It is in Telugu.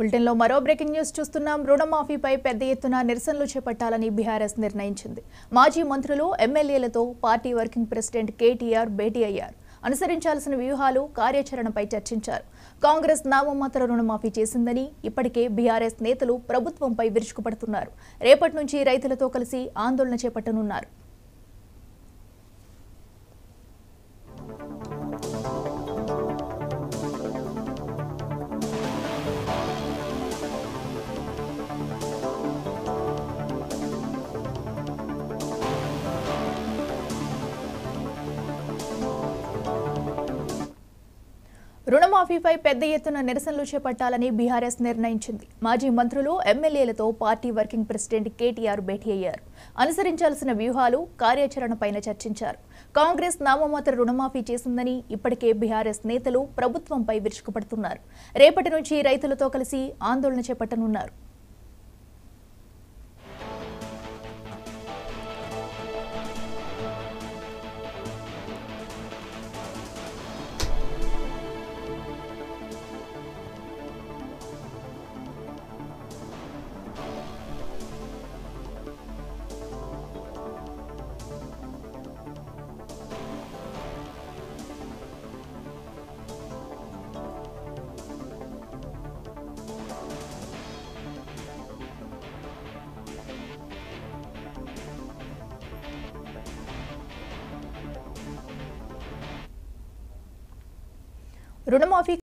బులెటిన్లో మరో బ్రేకింగ్ న్యూస్ చూస్తున్నాం. రుణమాఫీపై పెద్ద ఎత్తున నిరసనలు చేపట్టాలని బీఆర్ఎస్ నిర్ణయించింది. మాజీ మంత్రులు, ఎమ్మెల్యేలతో పార్టీ వర్కింగ్ ప్రెసిడెంట్ KTR భేటీ అయ్యారు. అనుసరించాల్సిన వ్యూహాలు, కార్యాచరణపై చర్చించారు. కాంగ్రెస్ నామమాత్ర రుణమాఫీ చేసిందని ఇప్పటికే బీఆర్ఎస్ నేతలు ప్రభుత్వంపై విరుచుకుపడుతున్నారు. రేపటి నుంచి రైతులతో కలిసి ఆందోళన చేపట్టనున్నారు. రుణమాఫీపై పెద్ద ఎత్తున నిరసనలు చేపట్టాలని బీఆర్ఎస్ నిర్ణయించింది. మాజీ మంత్రులు, ఎమ్మెల్యేలతో పార్టీ వర్కింగ్ ప్రెసిడెంట్ KTR భేటీ అయ్యారు. అనుసరించాల్సిన వ్యూహాలు, కార్యాచరణపైన చర్చించారు. కాంగ్రెస్ నామమాత్ర రుణమాఫీ చేసిందని ఇప్పటికే బీఆర్ఎస్ నేతలు ప్రభుత్వంపై విరుచుకుపడుతున్నారు. రేపటి నుంచి రైతులతో కలిసి ఆందోళన చేపట్టనున్నారు. రుణమాఫీ